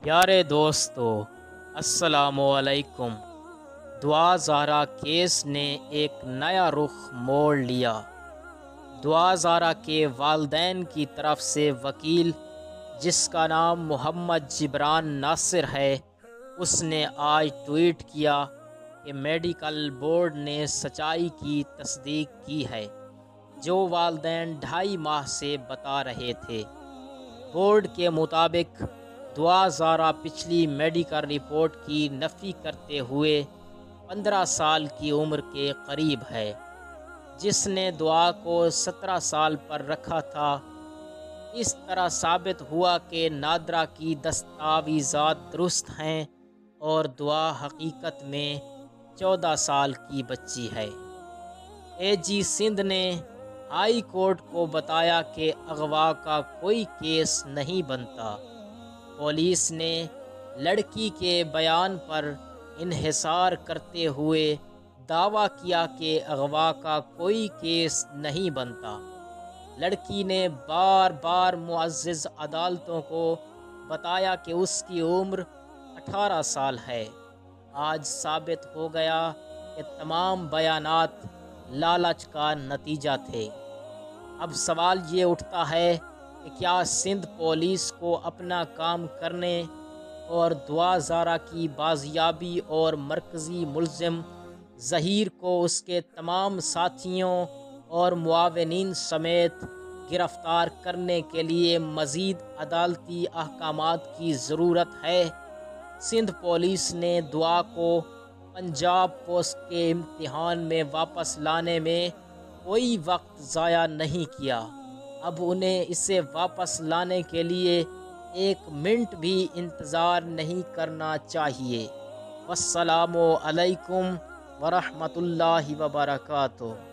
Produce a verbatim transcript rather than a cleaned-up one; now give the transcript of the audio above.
پیارے دوستو، السلام علیکم۔ دعا زہرا کیس نے ایک نیا رخ موڑ لیا۔ دعا زہرا کے والدین کی طرف سے وکیل، جس کا نام محمد جبران ناصر ہے، اس نے آج ٹویٹ کیا کہ میڈیکل بورڈ نے سچائی کی تصدیق کی ہے جو والدین ڈھائی ماہ سے بتا رہے تھے۔ بورڈ کے مطابق دعا زہرا پچھلی میڈیکل رپورٹ کی نفی کرتے ہوئے پندرہ سال کی عمر کے قریب ہے، جس نے دعا کو سترہ سال پر رکھا تھا۔ اس طرح ثابت ہوا کہ نادرہ کی دستاویزات درست ہیں اور دعا حقیقت میں چودہ سال کی بچی ہے۔ اے جی سندھ نے ہائی کورٹ کو بتایا کہ اغوا کا کوئی کیس نہیں بنتا۔ پولیس نے لڑکی کے بیان پر انحصار کرتے ہوئے دعویٰ کیا کہ اغوا کا کوئی کیس نہیں بنتا۔ لڑکی نے بار بار معزز عدالتوں کو بتایا کہ اس کی عمر اٹھارہ سال ہے۔ آج ثابت ہو گیا کہ تمام بیانات لالچ کا نتیجہ تھے۔ اب سوال یہ اٹھتا ہے کہ کیا سندھ پولیس کو اپنا کام کرنے اور دعا زہرا کی بازیابی اور مرکزی ملزم ظہیر کو اس کے تمام ساتھیوں اور معاونین سمیت گرفتار کرنے کے لیے مزید عدالتی احکامات کی ضرورت ہے؟ سندھ پولیس نے دعا کو پنجاب پوسٹ کے امتحان میں واپس لانے میں کوئی وقت ضائع نہیں کیا۔ اب انہیں اسے واپس لانے کے لیے ایک منٹ بھی انتظار نہیں کرنا چاہیے۔ والسلام علیکم ورحمۃ اللہ وبرکاتہ۔